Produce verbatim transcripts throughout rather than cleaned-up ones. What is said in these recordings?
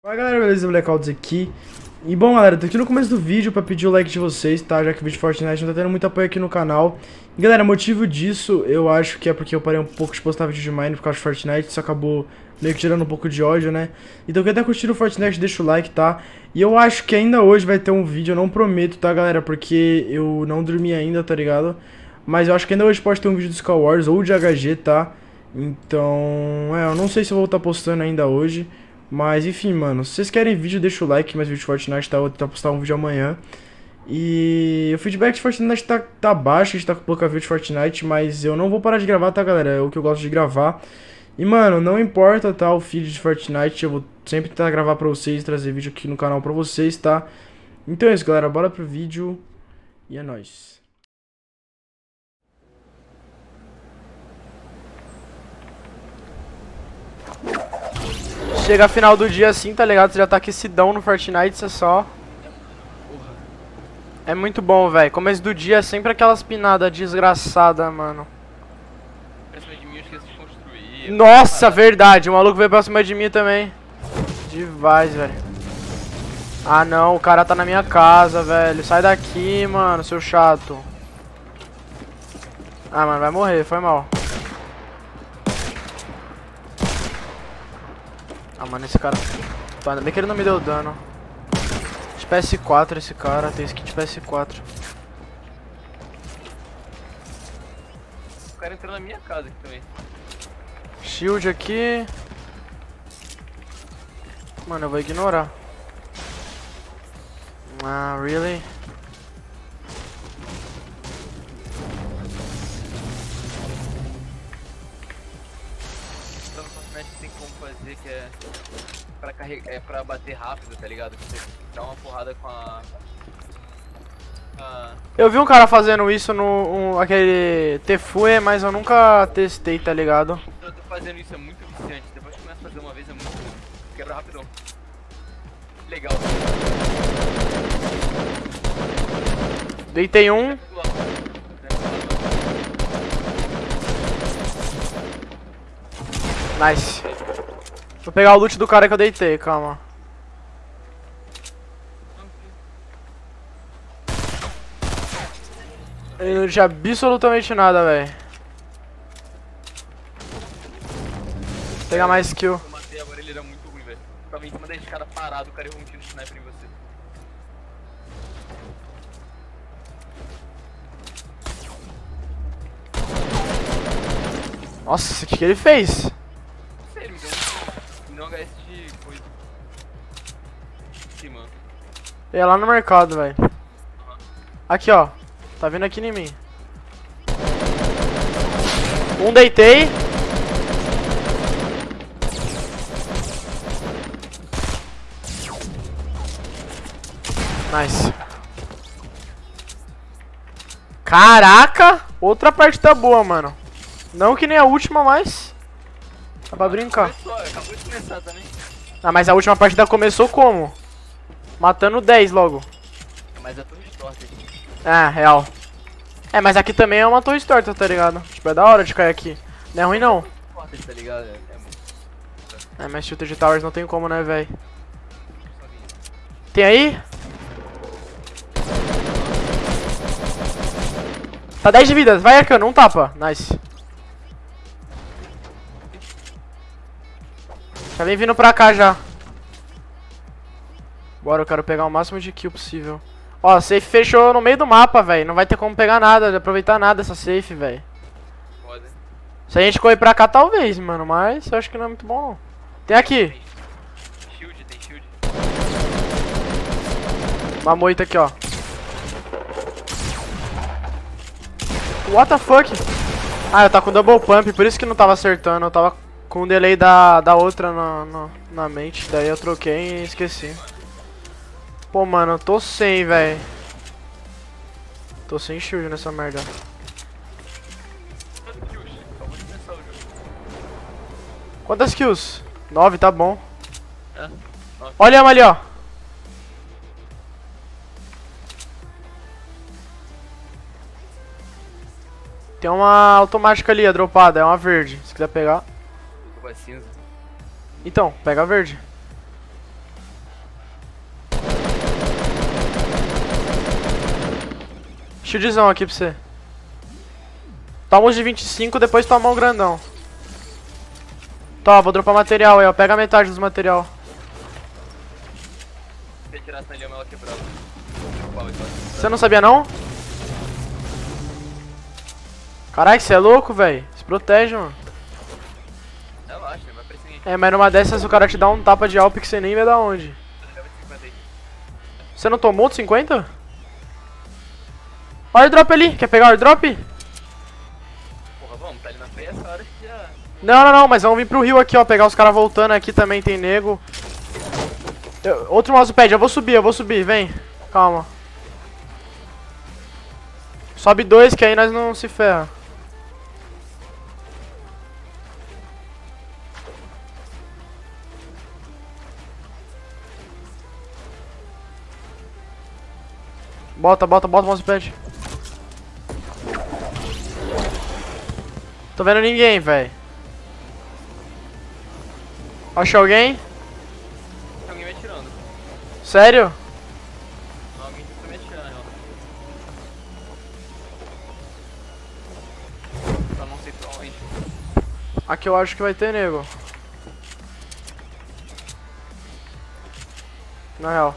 Fala galera, beleza? Blackouts aqui. E bom galera, tô aqui no começo do vídeo pra pedir o like de vocês, tá? Já que o vídeo de Fortnite não tá tendo muito apoio aqui no canal. E galera, motivo disso, eu acho que é porque eu parei um pouco de postar vídeo de Mine por causa de Fortnite. Isso acabou meio que tirando um pouco de ódio, né? Então quem tá curtindo o Fortnite, deixa o like, tá? E eu acho que ainda hoje vai ter um vídeo, eu não prometo, tá galera? Porque eu não dormi ainda, tá ligado? Mas eu acho que ainda hoje pode ter um vídeo do Skywars Wars ou de H G, tá? Então, é, eu não sei se eu vou estar postando ainda hoje. Mas enfim, mano, se vocês querem vídeo, deixa o like, mais vídeo de Fortnite, tá? Eu vou tentar postar um vídeo amanhã. E o feedback de Fortnite tá, tá baixo, a gente tá com pouca vídeo de Fortnite, mas eu não vou parar de gravar, tá, galera? É o que eu gosto de gravar. E, mano, não importa, tá, o feed de Fortnite, eu vou sempre tentar gravar pra vocês, trazer vídeo aqui no canal pra vocês, tá? Então é isso, galera, bora pro vídeo e é nóis. Chega final do dia assim, tá ligado? Você já tá aquecidão no Fortnite, você só... É muito bom, velho. Começo do dia é sempre aquelas pinadas desgraçadas, mano. Nossa, verdade. O maluco veio pra cima de mim também. Demais, velho. Ah, não. O cara tá na minha casa, velho. Sai daqui, mano, seu chato. Ah, mano, vai morrer. Foi mal. Ah, mano, esse cara... Pô, ainda bem que ele não me deu dano. De P S quatro esse cara, tem skin de P S quatro. O cara entrou na minha casa aqui também. Shield aqui. Mano, eu vou ignorar. Ah, really? Tem como fazer que é pra, carregar, é pra bater rápido, tá ligado? Você dá uma porrada com a... a... Eu vi um cara fazendo isso no um, aquele Tefue, mas eu nunca testei, tá ligado? Eu tô fazendo isso, é muito viciante. Depois que começa a fazer uma vez é muito bom. Quebra rapidão. Legal. Deitei um. Nice. Vou pegar o loot do cara que eu deitei, calma. Ele não tinha absolutamente nada, velho. Vou pegar mais kill. Eu matei agora, ele era muito ruim, velho. Tava em cima da escada parado, o cara errou um tiro de sniper em você. Nossa, o que, que ele fez? Sério, me deu um, me deu um H S de coisa. Sim, mano. Ele é lá no mercado, velho. Aqui, ó. Tá vindo aqui em mim. Um deitei. Nice. Caraca! Outra partida boa, mano. Não que nem a última, mas... Dá pra brincar. Começou, acabou de começar também. Ah, mas a última partida começou como? Matando dez logo. Mas é tudo torta aqui. Ah, real. É, mas aqui também é uma torre torta, tá ligado? Tipo, é da hora de cair aqui. Não é ruim, não. Torta, tá ligado? É, é muito. É, mas shooter de towers não tem como, né, velho? Tem aí? Tá dez de vida, vai arcando, um tapa. Nice. Já vem vindo pra cá já. Bora, eu quero pegar o máximo de kill possível. Ó, a safe fechou no meio do mapa, velho. Não vai ter como pegar nada, aproveitar nada essa safe, velho. Foda. Se a gente correr pra cá, talvez, mano. Mas eu acho que não é muito bom, não. Tem aqui. Tem shield, tem shield. Uma moita aqui, ó. What the fuck? Ah, eu tava com double pump, por isso que não tava acertando. Eu tava com o delay da, da outra na, na, na mente. Daí eu troquei e esqueci. Pô, mano, eu tô sem, velho. Tô sem shield nessa merda. Quantas kills? Nove, tá bom. É? Olha ela ali, ó. Tem uma automática ali, a dropada, é uma verde. Se quiser pegar. Vai cinza. Então, pega a verde. Shieldzão aqui pra você. Toma os de vinte e cinco, depois toma um grandão. Tá, vou dropar material aí, ó. Pega a metade dos material. Se tirar essa lhama, ela quebrava. Você não sabia não? Caralho, você é louco, velho. Se protege, mano. Relaxa, vai pra cima. É, mas numa dessas o cara te dá um tapa de alp que você nem vê da onde. Você não tomou de cinquenta? Olha o airdrop ali. Quer pegar o airdrop? Porra, vamos, tá ali na frente essa hora que já... Não, não, não, mas vamos vir pro rio aqui, ó. Pegar os caras voltando aqui também, tem nego. Eu, outro mousepad, eu vou subir, eu vou subir, vem. Calma. Sobe dois que aí nós não se ferra. Bota, bota, bota o mousepad. Tô vendo ninguém, velho. Achou alguém? Tem alguém me atirando. Sério? Não, alguém tá me atirando, ó. Só não sei pra onde. Aqui eu acho que vai ter nego. Na real.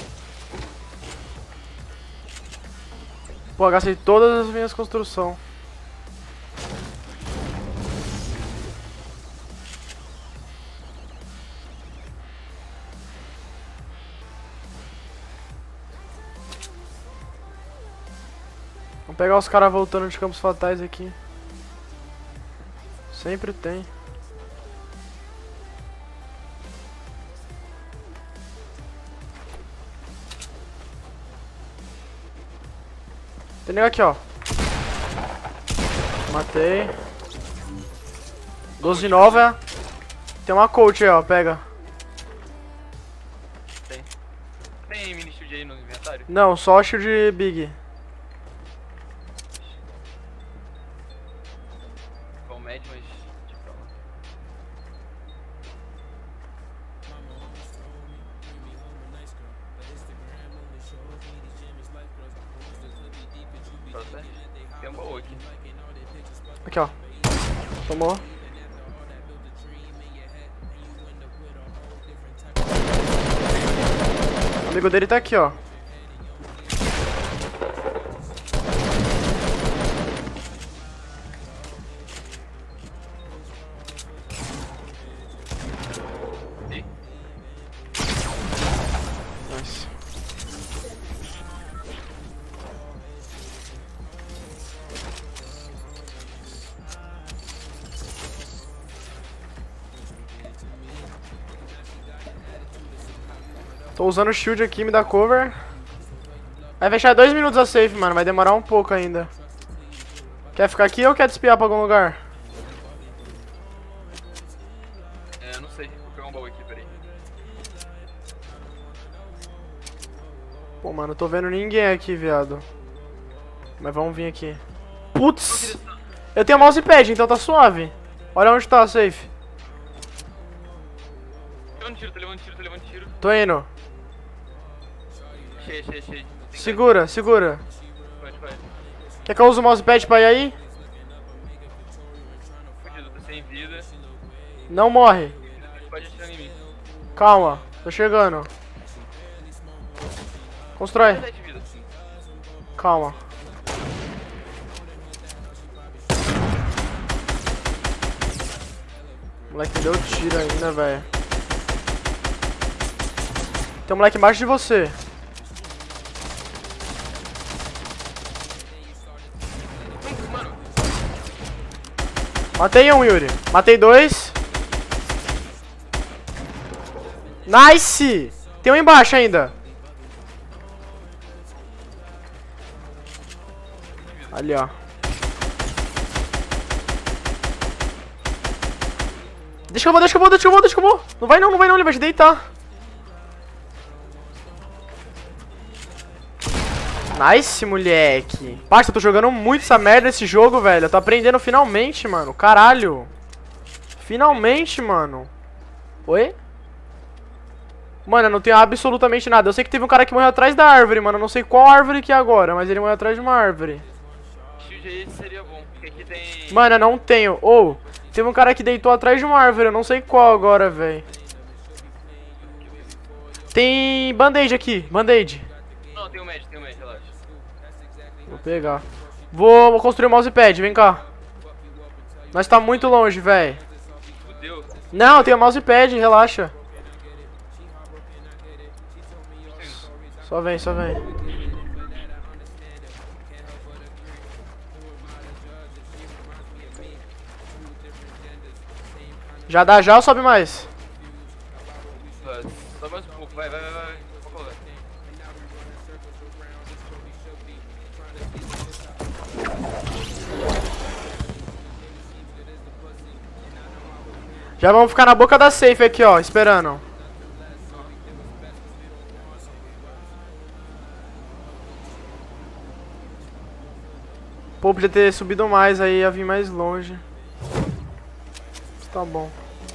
Pô, gastei todas as minhas construções. Vamos pegar os caras voltando de campos fatais aqui. Sempre tem. Tem nego aqui, ó. Matei. doze de nova. Tem uma coach aí, ó. Pega. Tem. Tem mini shield aí no inventário? Não, só shield big. Com o médio, mas... Tipo, tem um baú aqui. Aqui, ó. Tomou. O amigo dele tá aqui, ó. Nice. Tô usando o shield aqui, me dá cover. Vai fechar dois minutos a safe, mano. Vai demorar um pouco ainda. Quer ficar aqui ou quer despiar pra algum lugar? É, eu não sei. Vou pegar um baú aqui, peraí. Pô, mano, tô vendo ninguém aqui, viado. Mas vamos vir aqui. Putz! Eu tenho mousepad, então tá suave. Olha onde tá a safe. Tô levando tiro, tô levando tiro, tô levando tiro. Tô indo. Cheio, cheio, cheio. Segura, segura. Pode, pode. Quer que eu use o mousepad pra ir aí? Fudido, tô sem vida. Não morre. Pode atirar em mim. Calma, tô chegando. Constrói. dez de vida. Calma. O moleque me deu tiro ainda, velho. Tem um moleque embaixo de você. Mano, Matei um, Yuri. Matei dois. Nice! Tem um embaixo ainda. Ali, ó. Deixa que eu vou, deixa que eu vou, deixa que eu vou, deixa que eu vou. Não vai não, não vai não, ele vai te deitar. Nice, moleque. Parça, eu tô jogando muito essa merda nesse jogo, velho. Eu tô aprendendo finalmente, mano. Caralho. Finalmente, mano. Oi? Mano, eu não tenho absolutamente nada. Eu sei que teve um cara que morreu atrás da árvore, mano. Eu não sei qual árvore que é agora, mas ele morreu atrás de uma árvore. Shield aí seria bom, porque aqui tem... Mano, eu não tenho. Ou, oh, teve um cara que deitou atrás de uma árvore. Eu não sei qual agora, velho. Tem band-aid aqui, band-aid. Não, tem um med, tem um med, relaxa. Vou pegar. Vou, vou construir o mousepad, vem cá. Nós tá muito longe, velho. Fudeu. Não, tem o mousepad, relaxa. Só vem, só vem. Já dá já ou sobe mais? Só mais um pouco, vai, vai, vai, vai. Vou colocar. Já vamos ficar na boca da safe aqui, ó, esperando. Pô, podia ter subido mais, aí ia vir mais longe. Tá bom.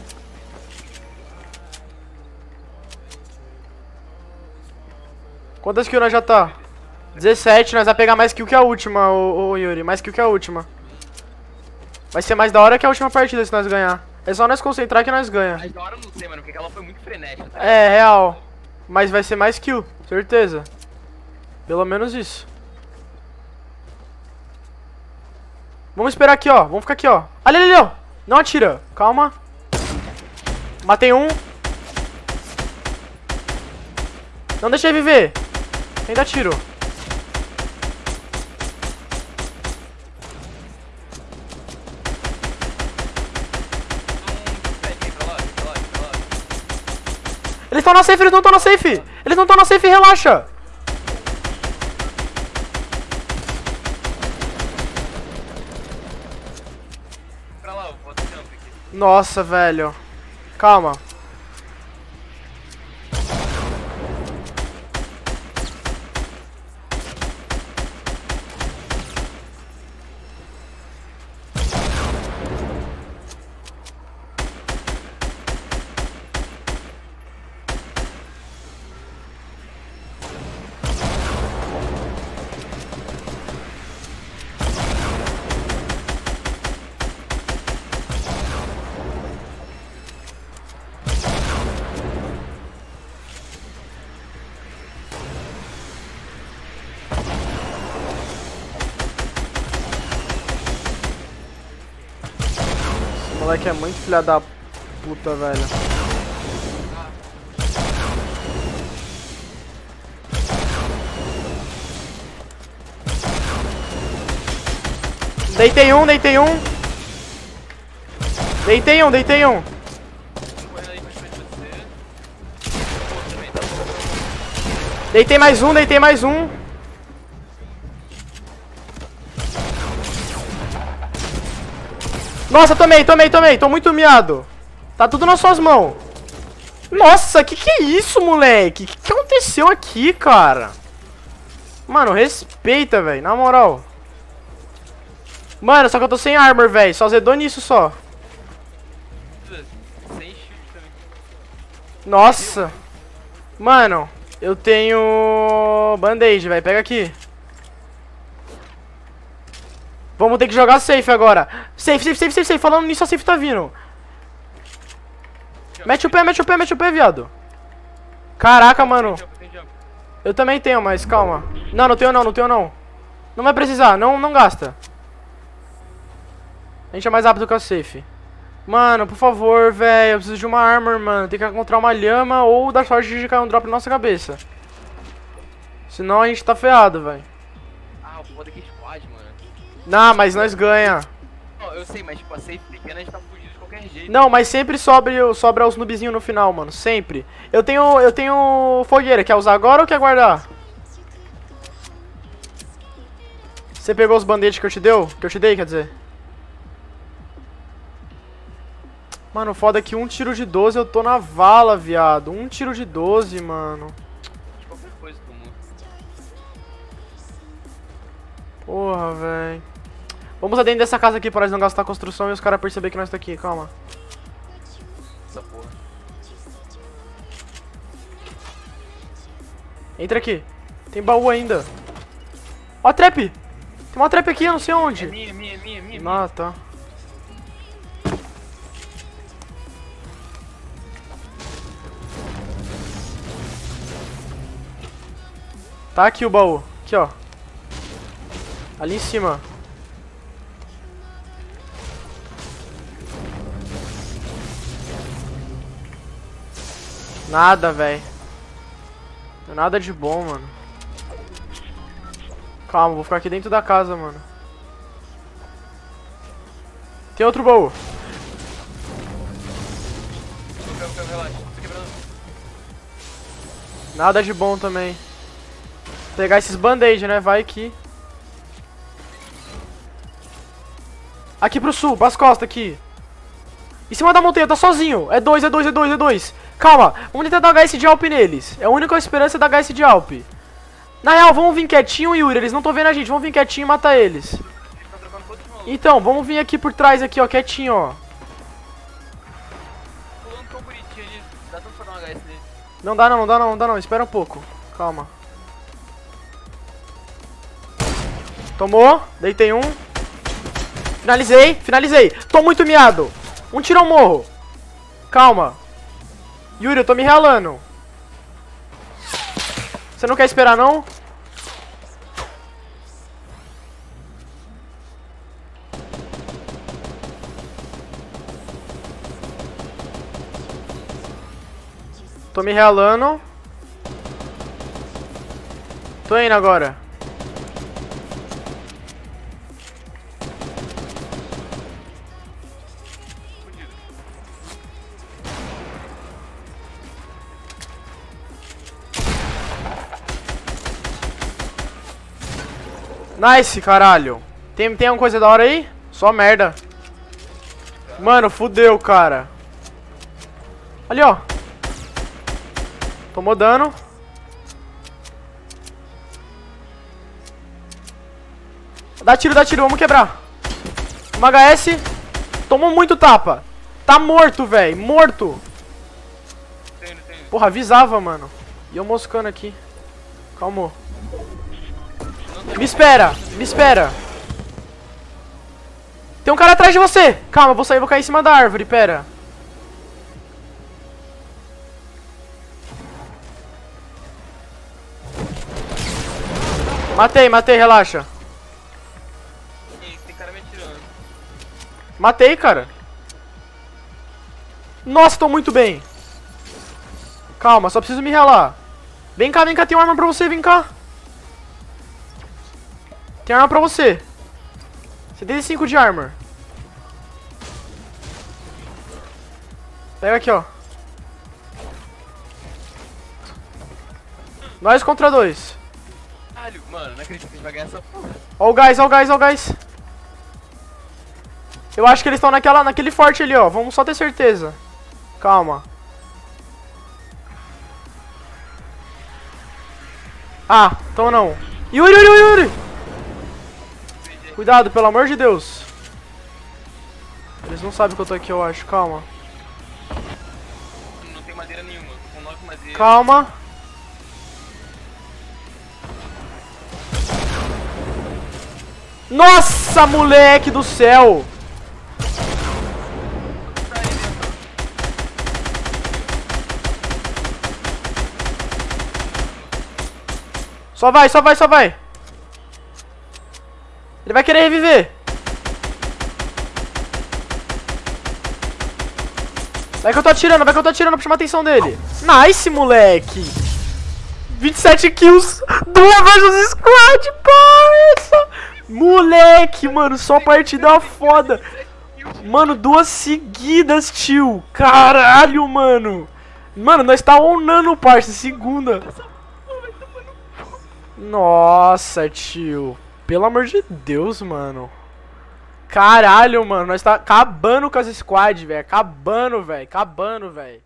Quantas kills nós já tá? dezessete, nós vamos pegar mais kill que a última, ô, ô Yuri. Mais kill que a última. Vai ser mais da hora que a última partida se nós ganhar. É só nós concentrar que nós ganha. Mais da hora eu não sei, mano, porque ela foi muito frenética, tá? É, real. Mas vai ser mais kill, certeza. Pelo menos isso. Vamos esperar aqui, ó. Vamos ficar aqui, ó. Ali, ali, ó. Não atira. Calma. Matei um. Não deixei viver. Ainda tiro. Eles estão na safe, eles não estão na safe. Eles não estão na safe, relaxa. Pra lá, eu boto o campo aqui. Nossa, velho. Calma. Esse moleque é muito filha da puta, velho. Deitei um, deitei um. Deitei um, deitei um. Deitei mais um, deitei mais um. Nossa, tomei, tomei, tomei. Tô muito miado. Tá tudo nas suas mãos. Nossa, que que é isso, moleque? Que que aconteceu aqui, cara? Mano, respeita, velho. Na moral. Mano, só que eu tô sem armor, velho. Só zedou nisso, só. Sem shield também. Nossa. Mano, eu tenho band-aid, velho. Pega aqui. Vamos ter que jogar safe agora. Safe, safe, safe, safe, safe. Falando nisso, a safe tá vindo. Mete o pé, mete o pé, mete o pé, viado. Caraca, mano. Eu também tenho, mas calma. Não, não tenho não, não tenho não. Não vai precisar, não, não gasta. A gente é mais rápido que a safe. Mano, por favor, velho. Eu preciso de uma armor, mano. Tem que encontrar uma lhama ou dar sorte de cair um drop na nossa cabeça. Senão a gente tá ferrado, velho. Ah, o foda aqui é squad, mano. Não, mas nós ganha. Não, eu sei, mas tipo, a safe pequena a gente tá fudido de qualquer jeito. Não, mas sempre sobra, sobra os noobzinhos no final, mano. Sempre. Eu tenho, eu tenho fogueira. Quer usar agora ou quer guardar? Você pegou os band-aids que eu te deu? Que eu te dei, quer dizer? Mano, foda é que um tiro de doze eu tô na vala, viado. Um tiro de doze, mano. Qualquer coisa do mundo. Porra, velho. Vamos dentro dessa casa aqui pra nós não gastar a construção e os caras perceberem que nós tá aqui. Calma. Essa porra. Entra aqui. Tem baú ainda. Ó a trap. Tem uma trap aqui, eu não sei onde. É minha, minha, minha, minha. Ah, tá. Tá aqui o baú. Aqui, ó. Ali em cima. Nada, velho. Nada de bom, mano. Calma, vou ficar aqui dentro da casa, mano. Tem outro baú. Nada de bom também. Vou pegar esses band-aid, né? Vai aqui. Aqui pro sul, pras costas aqui. Em cima da montanha, tá sozinho. É dois, é dois, é dois, é dois. Calma, vamos tentar dar H S de Alp neles. É a única esperança da H S de Alp. Na real, vamos vir quietinho, Yuri. Eles não estão vendo a gente. Vamos vir quietinho e matar eles. Então, vamos vir aqui por trás, aqui, ó. Quietinho, ó. Não dá não, não dá não, não dá não. Espera um pouco. Calma. Tomou. Deitei um. Finalizei, finalizei. Tô muito miado. Um tiro ao morro. Calma. Yuri, eu tô me ralando. Você não quer esperar, não? Tô me ralando. Tô indo agora. Nice, caralho. Tem, tem alguma coisa da hora aí? Só merda. Mano, fudeu, cara. Ali, ó. Tomou dano. Dá tiro, dá tiro, vamos quebrar. Uma H S. Tomou muito tapa. Tá morto, velho. Morto. Porra, avisava, mano. E eu moscando aqui. Calmou. Me espera, me espera. Tem um cara atrás de você. Calma, eu vou sair, vou cair em cima da árvore, pera. Matei, matei, relaxa. Tem cara me atirando. Matei, cara. Nossa, tô muito bem. Calma, só preciso me ralar. Vem cá, vem cá, tem uma arma pra você, vem cá. Tem arma pra você. setenta e cinco de armor. Pega aqui, ó. Nós contra dois. Caralho, mano, não acredito que a gente vai ganhar essa porra. Ó o gás, ó o gás, ó o gás. Eu acho que eles estão naquela, naquele forte ali, ó. Vamos só ter certeza. Calma. Ah, então não. Yuri, Yuri, Yuri! Cuidado, pelo amor de Deus. Eles não sabem que eu tô aqui, eu acho. Calma. Não tem madeira nenhuma. Tô com nove madeiras. Calma. Nossa, moleque do céu. Só vai, só vai, só vai. Ele vai querer reviver. Vai que eu tô atirando, vai que eu tô atirando pra chamar a atenção dele. Nice, moleque. vinte e sete kills. Duas versus squad, parça. Moleque, mano, só partida foda. Mano, duas seguidas, tio. Caralho, mano. Mano, nós tá onando, parça. Segunda. Nossa, tio. Pelo amor de Deus, mano. Caralho, mano. Nós tá acabando com as squad, velho. Acabando, velho. Acabando, velho.